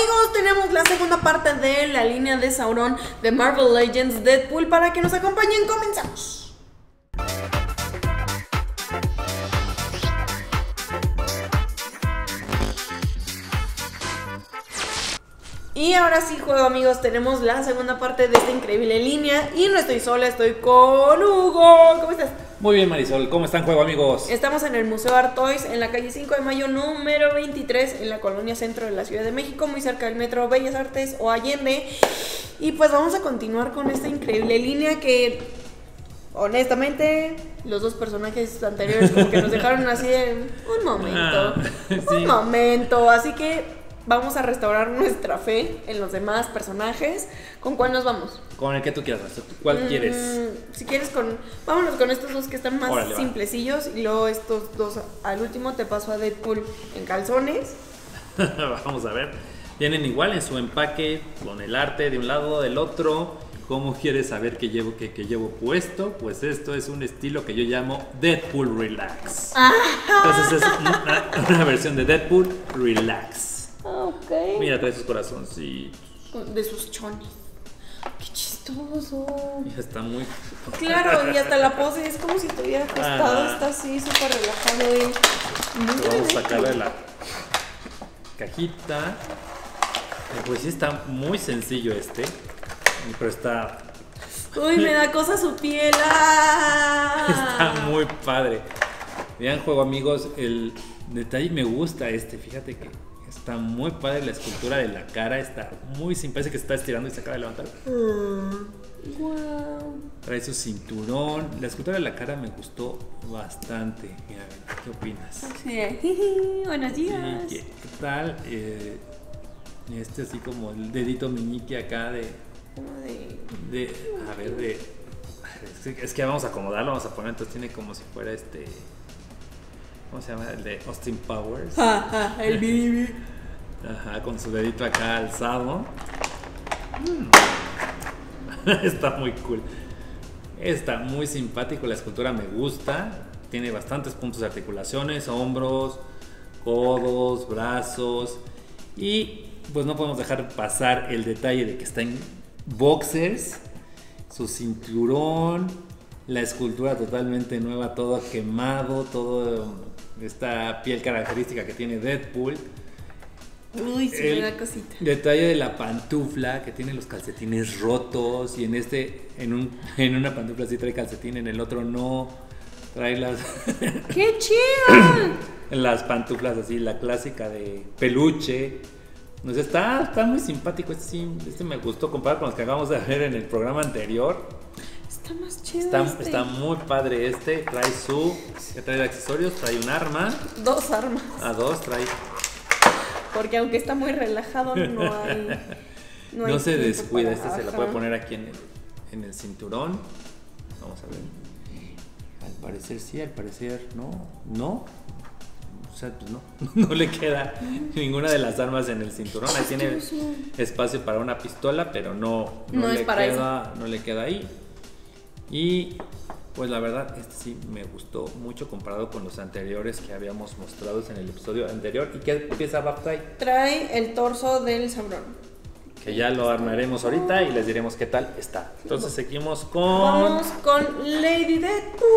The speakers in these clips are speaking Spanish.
amigos, tenemos la segunda parte de la línea de Sauron de Marvel Legends Deadpool. Para que nos acompañen, comenzamos. Y ahora sí, juego amigos, tenemos la segunda parte de esta increíble línea. Y no estoy sola, estoy con Hugo. ¿Cómo estás? Muy bien, Marisol, ¿cómo están, juego amigos? Estamos en el Museo Artois, en la calle 5 de Mayo número 23, en la colonia centro de la Ciudad de México, muy cerca del metro Bellas Artes o Allende. Y pues vamos a continuar con esta increíble línea que, honestamente, los dos personajes anteriores como que nos dejaron así de un momento, sí. un momento, así que vamos a restaurar nuestra fe en los demás personajes. ¿Con cuál nos vamos? Con el que tú quieras, ¿cuál quieres? Si quieres vámonos con estos dos que están más Órale, simplecillos. Y luego estos dos, al último te paso a Deadpool en calzones. Vamos a ver. Vienen igual en su empaque, con el arte de un lado, del otro. ¿Cómo quieres saber qué llevo, qué llevo puesto? Pues esto es un estilo que yo llamo Deadpool Relax. Entonces es una versión de Deadpool Relax. Ok. Mira, trae sus corazoncitos. De sus chones. Qué chistoso. Ya está muy... Claro, y hasta la pose es como si estuviera acostado. Está así, súper relajado él. Vamos a sacarle la cajita. Pues sí, está muy sencillo pero está... Uy, me da cosa su piel. Está muy padre. Vean, juego amigos, el detalle me gusta fíjate que está muy padre la escultura de la cara, está muy simple, parece que se está estirando y se acaba de levantar. Wow. Trae su cinturón, la escultura de la cara me gustó bastante. Mira, ¿qué opinas? Sí. Buenos días. Sí, ¿qué tal? Así como el dedito meñique acá es que vamos a acomodarlo, vamos a poner, entonces tiene como si fuera ¿cómo se llama? El de Austin Powers. El BB. Ajá, con su dedito acá alzado. Está muy cool. Está muy simpático, la escultura me gusta. Tiene bastantes puntos de articulaciones, hombros, codos, brazos. Y pues no podemos dejar pasar el detalle de que está en boxers, su cinturón, la escultura totalmente nueva, todo quemado, todo esta piel característica que tiene Deadpool. Uy, sí, me da cosita. Detalle de la pantufla, que tiene los calcetines rotos, y en una pantufla sí trae calcetín, en el otro no. Trae las... ¡Qué chido! las pantuflas así, la clásica de peluche. Entonces está muy simpático. Este me gustó comparado con los que acabamos de ver en el programa anterior. Está más chido. Está muy padre trae accesorios, trae un arma. Dos armas. Dos trae. Porque aunque está muy relajado, no se descuida. Se lo puede poner aquí en el cinturón. Vamos a ver. Al parecer sí, al parecer no. O sea, pues no le queda ninguna de las armas en el cinturón. Ahí tiene espacio para una pistola, pero no le queda ahí. Y pues la verdad, sí me gustó mucho comparado con los anteriores que habíamos mostrado en el episodio anterior. ¿Y qué pieza trae? Trae el torso del Sauron, que ya lo armaremos ahorita y les diremos qué tal está. Entonces seguimos Vamos con Lady Deadpool.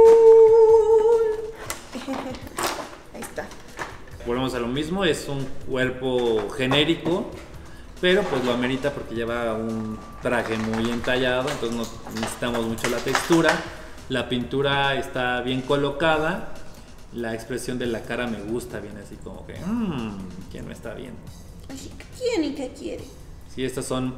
Ahí está. Volvemos a lo mismo, es un cuerpo genérico, pero pues lo amerita porque lleva un traje muy entallado, entonces no necesitamos mucho la textura. La pintura está bien colocada, la expresión de la cara me gusta bien, así como que ¿quién no está bien? Así que ¿quién y qué quiere? Sí, estas son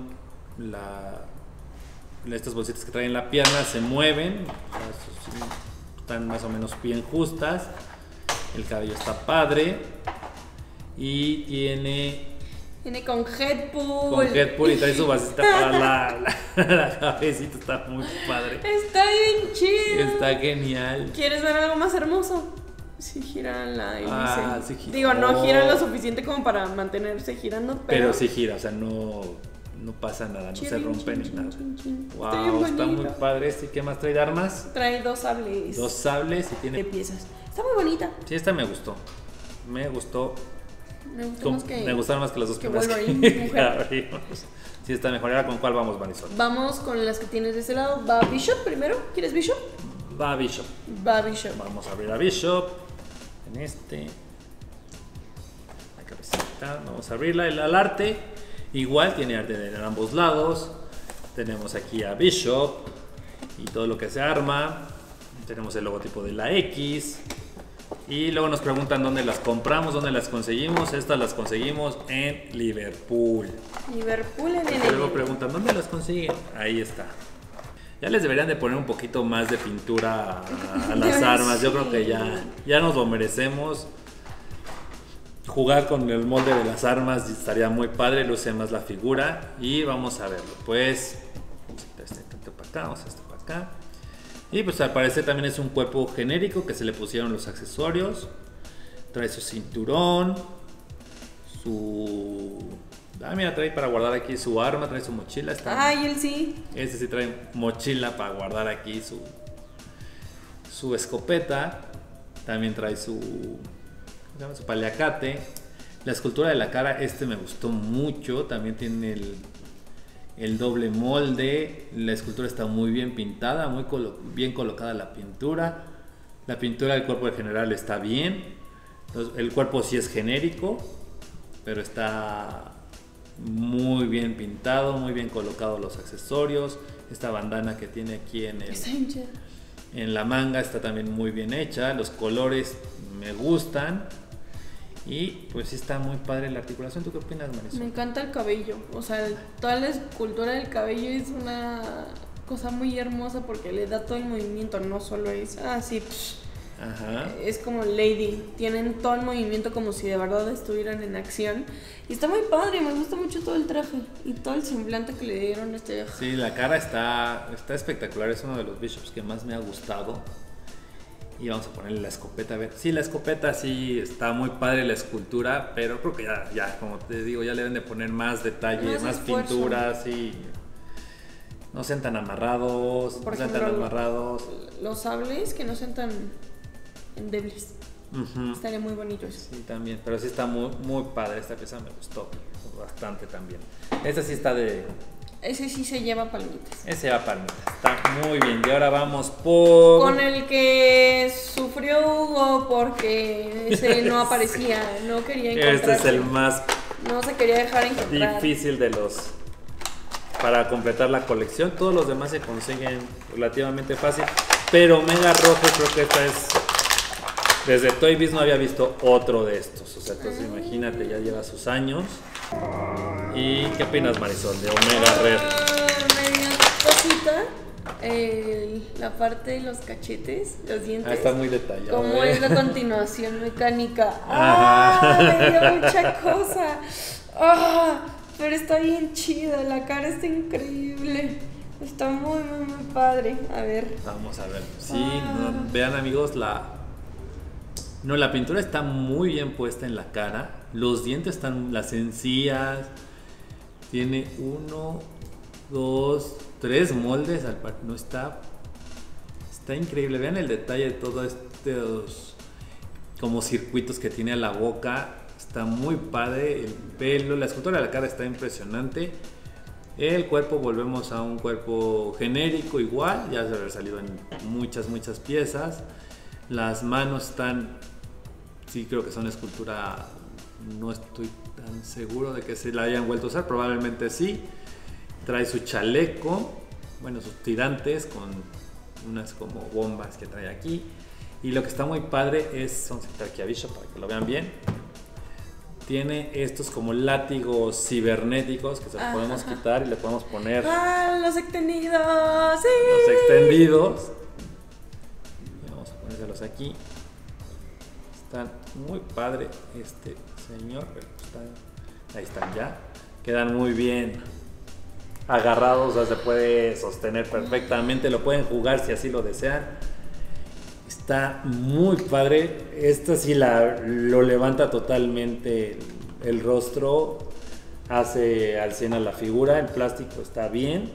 estas bolsitas que traen la pierna, se mueven, o sea, están más o menos bien justas. El cabello está padre y tiene con Deadpool. Y trae su vasita para la cabecita, está muy padre. Está bien chido. Está genial. ¿Quieres ver algo más hermoso? Sí gira la hélice. Sí gira. Digo, no gira lo suficiente como para mantenerse girando, pero sí gira, o sea, no pasa nada, no se rompe ni nada. Wow, está muy padre. ¿Y qué más trae de armas? Trae dos sables. Dos sables y tiene piezas. Está muy bonita. Sí, esta me gustó Me gustaron más que las dos primeras que abrimos. Sí, está mejor. ¿Ahora con cuál vamos, Marisol? Vamos con las que tienes de ese lado. ¿Va Bishop primero? ¿Quieres Bishop? Va Bishop. Vamos a abrir a Bishop. En la cabecita. Vamos a abrirla. El arte, igual, tiene arte en ambos lados. Tenemos aquí a Bishop y todo lo que se arma. Tenemos el logotipo de la X. Y luego nos preguntan dónde las compramos, dónde las conseguimos. Estas las conseguimos en Liverpool. Luego preguntan dónde las consiguen. Ahí está. Ya les deberían de poner un poquito más de pintura a las armas. Yo creo que ya nos lo merecemos. Jugar con el molde de las armas estaría muy padre, luce más la figura. Y vamos a verlo. Pues, vamos a quitar este tanto para acá, vamos a este para acá. Y pues al parecer también es un cuerpo genérico que se le pusieron los accesorios. Trae su cinturón, mira, trae para guardar aquí su arma, trae su mochila. Ay, él sí. Este sí trae mochila para guardar aquí su escopeta. También trae su paliacate. La escultura de la cara, me gustó mucho. También tiene el doble molde. La escultura está muy bien pintada, muy bien colocada la pintura. La pintura del cuerpo en general está bien. Entonces, el cuerpo sí es genérico, pero está muy bien pintado, muy bien colocados los accesorios. Esta bandana que tiene aquí en la manga está también muy bien hecha. Los colores me gustan. Y pues sí está muy padre la articulación. ¿Tú qué opinas, Marisol? Me encanta el cabello. O sea, toda la escultura del cabello es una cosa muy hermosa porque le da todo el movimiento. No solo es así. Ajá. Es como Lady. Tienen todo el movimiento como si de verdad estuvieran en acción. Y está muy padre. Me gusta mucho todo el traje y todo el semblante que le dieron a este viaje. Sí, la cara está espectacular. Es uno de los Bishops que más me ha gustado. Y vamos a ponerle la escopeta, a ver. Sí, la escopeta sí está muy padre la escultura, pero creo que ya como te digo, ya le deben de poner más detalle, más pinturas y no sean tan amarrados. Por ejemplo, los sables que no sean tan endebles. Estaría muy bonito eso. Sí, también, pero sí está muy, muy padre. Esta pieza me gustó bastante también. Esta sí está de... Ese sí se lleva palmitas. Ese va palmitas. Está muy bien. Y ahora vamos con el que sufrió Hugo porque ese no aparecía. No quería encontrarse. Este es el más... No se quería dejar encontrar. Difícil de los... Para completar la colección. Todos los demás se consiguen relativamente fácil. Pero Omega Rojo creo que esta es... Desde Toy Biz no había visto otro de estos. O sea, entonces imagínate, ya lleva sus años. ¿Y qué opinas, Marisol, de Omega Red? Me dio cosita la parte de los cachetes, los dientes. Está muy detallado. Como es la continuación mecánica. Me dio mucha cosa. Pero está bien chida, la cara está increíble. Está muy, muy, muy padre. A ver. Vamos a ver. Sí, vean, amigos, la pintura está muy bien puesta en la cara. Los dientes están, las encías. Tiene 1, 2, 3 moldes. No está increíble. Vean el detalle de todos estos como circuitos que tiene a la boca. Está muy padre. El pelo, la escultura de la cara está impresionante. El cuerpo, volvemos a un cuerpo genérico igual. Ya se había salido en muchas piezas. Las manos están... Sí, creo que son escultura... No estoy tan seguro de que se la hayan vuelto a usar. Probablemente sí. Trae su chaleco. Bueno, sus tirantes con unas como bombas que trae aquí. Y lo que está muy padre es... Vamos a quitar aquí a Bishop para que lo vean bien. Tiene estos como látigos cibernéticos que se los podemos quitar y le podemos poner... los extendidos! ¡Sí! Los extendidos. Y vamos a ponérselos aquí. Están muy padre este señor. Ahí están ya. Quedan muy bien agarrados, o sea, se puede sostener perfectamente. Lo pueden jugar si así lo desean. Está muy padre. Esta sí lo levanta totalmente el rostro. Hace al 100 a la figura. El plástico está bien.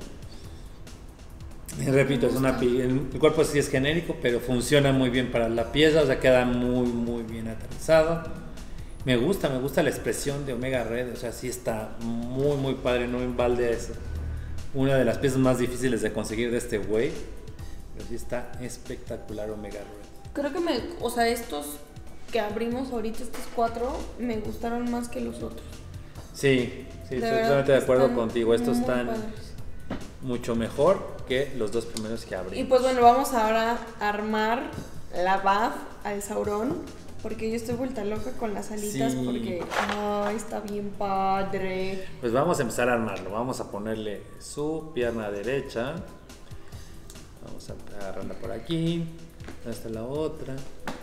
Repito, el cuerpo sí es genérico, pero funciona muy bien para la pieza, o sea, queda muy, muy bien aterrizado. Me gusta la expresión de Omega Red, o sea, sí está muy, muy padre, no en balde es una de las piezas más difíciles de conseguir de este güey, pero sí está espectacular Omega Red. Creo que estos que abrimos ahorita, estos 4, me gustaron más que los otros. Sí, estoy totalmente de acuerdo contigo, estos están mucho mejor que los 2 primeros que abrimos. Y pues bueno, vamos ahora a armar la BAF al Sauron. Porque yo estoy vuelta loca con las alitas, sí. Porque está bien padre. Pues vamos a empezar a armarlo. Vamos a ponerle su pierna derecha. Vamos a agarrarla por aquí. ¿Dónde está la otra?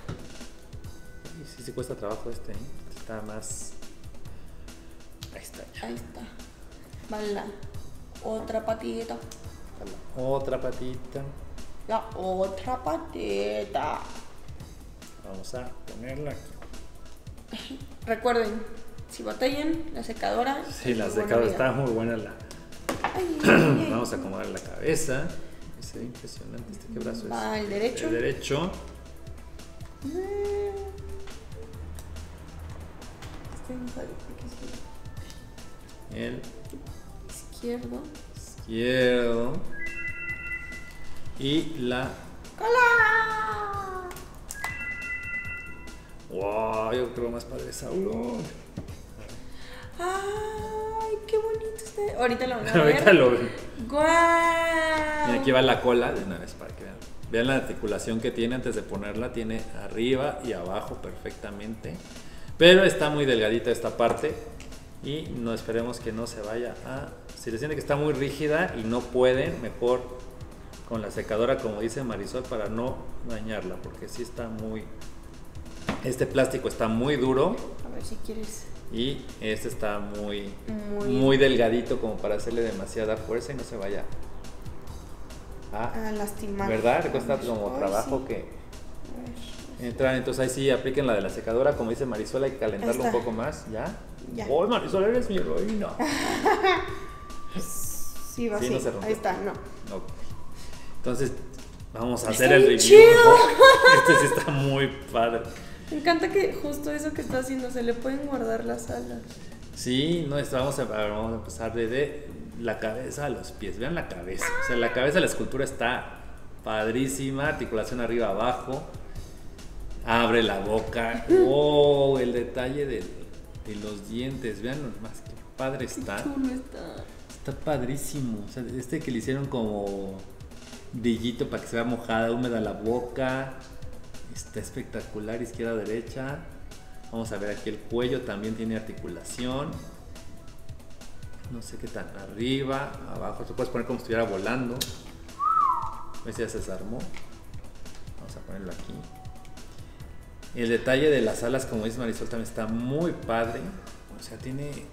Sí cuesta trabajo este, ¿eh? Está más... Ahí está ya. Ahí está. Vale, la otra patita. La otra patita. La otra patita. Vamos a ponerla aquí. Recuerden, si batallan, la secadora. Sí, la secadora está muy buena. Vamos a acomodar la cabeza. Es impresionante ¿qué brazo es? El derecho. El derecho. El izquierdo. Y la ¡Cola! ¡Wow! Yo creo más padre Sauron. ¡Ay! ¡Qué bonito está! Ahorita lo van a ver. Ahorita lo ven. ¡Guau! Y aquí va la cola de una vez para que vean. Vean la articulación que tiene antes de ponerla. Tiene arriba y abajo perfectamente. Pero está muy delgadita esta parte. Y no esperemos que no se vaya a... Si les siente que está muy rígida y no pueden, mejor con la secadora, como dice Marisol, para no dañarla. Porque sí está muy... Este plástico está muy duro. A ver si quieres. Y este está muy delgadito como para hacerle demasiada fuerza y no se vaya a lastimar. ¿Verdad? Le cuesta como trabajo sí. Que entrar. Entonces ahí sí apliquen la de la secadora, como dice Marisol, hay que calentarlo un poco más. ¿Ya? ¡Oh, Marisol, eres mi heroína! Sí, va así. No ahí está, no. Entonces vamos a hacer el review. Este sí está muy padre. Me encanta que justo eso que está haciendo, se le pueden guardar las alas. Sí, no, vamos a empezar desde la cabeza a los pies. Vean la cabeza. O sea, la cabeza de la escultura está padrísima. Articulación arriba abajo. Abre la boca. ¡Oh! El detalle de los dientes. Vean más que padre está. Qué chulo está. Está padrísimo. O sea, que le hicieron como brillito para que se vea mojada, húmeda la boca. Está espectacular, izquierda, derecha. Vamos a ver aquí el cuello, también tiene articulación. No sé qué tan arriba, abajo. Te puedes poner como si estuviera volando. ¿Ves? Ya se desarmó. Vamos a ponerlo aquí. El detalle de las alas, como dice Marisol, también está muy padre. O sea,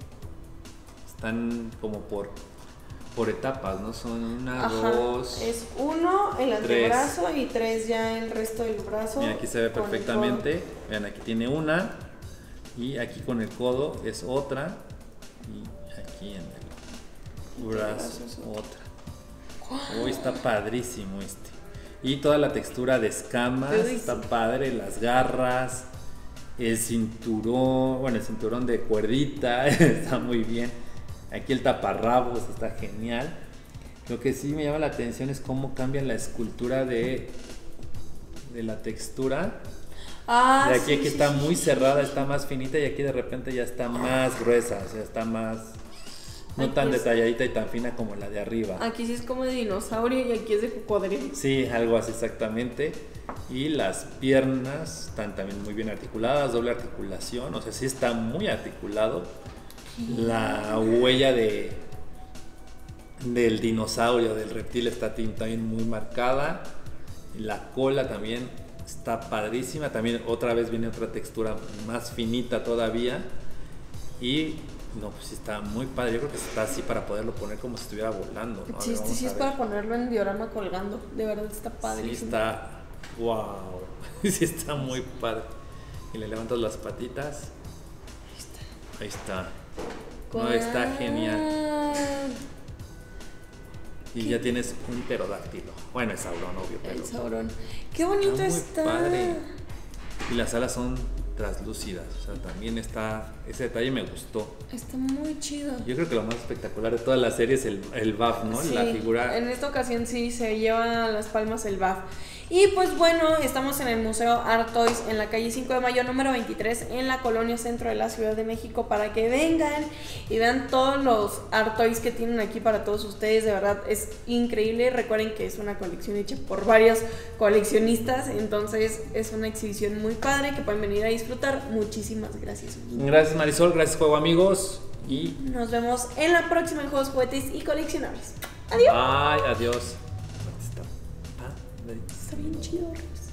están como por etapas, ¿no? Son 1, 2. Es 1 el antebrazo 3. Y 3 ya el resto del brazo. Mira, aquí se ve perfectamente. Vean, aquí tiene una. Y aquí con el codo es otra. Y aquí en el brazo es otra. Uy, está padrísimo este. Y toda la textura de escamas. Está padre. Las garras. El cinturón. Bueno, el cinturón de cuerdita. Está muy bien. Aquí el taparrabos está genial. Lo que sí me llama la atención es cómo cambian la escultura de la textura. De aquí sí, está muy cerrada, está más finita, y aquí de repente ya está más gruesa, o sea, está más... No tan detalladita y tan fina como la de arriba. Aquí sí es como de dinosaurio y aquí es de cocodrilo. Sí, algo así exactamente. Y las piernas están también muy bien articuladas, doble articulación, o sea, sí está muy articulado. La huella del dinosaurio, del reptil, está también muy marcada. La cola también está padrísima. También otra vez viene otra textura más finita todavía. Y no, pues está muy padre. Yo creo que está así para poderlo poner como si estuviera volando, ¿no? Sí, sí es para ponerlo en diorama colgando. De verdad está padrísimo. Sí está, wow. Sí está muy padre. Y le levantas las patitas. Ahí está. No, está genial. Y ya tienes un pterodáctilo. Bueno, es Sauron, obvio. El Sauron. Qué bonito está. Muy padre. Y las alas son translúcidas, o sea, también está, ese detalle me gustó. Está muy chido. Yo creo que lo más espectacular de toda la serie es el BAF, ¿no? Sí, la figura. En esta ocasión sí se lleva las palmas el BAF. Y pues bueno, estamos en el Museo Art Toys en la calle 5 de Mayo número 23 en la colonia centro de la Ciudad de México para que vengan y vean todos los Art Toys que tienen aquí para todos ustedes. De verdad es increíble. Recuerden que es una colección hecha por varios coleccionistas, entonces es una exhibición muy padre que pueden venir a disfrutar. Muchísimas gracias. Gracias Marisol, gracias Juego Amigos y nos vemos en la próxima en Juegos, Juguetes y Coleccionables. Adiós. Bye, adiós. Está bien chido.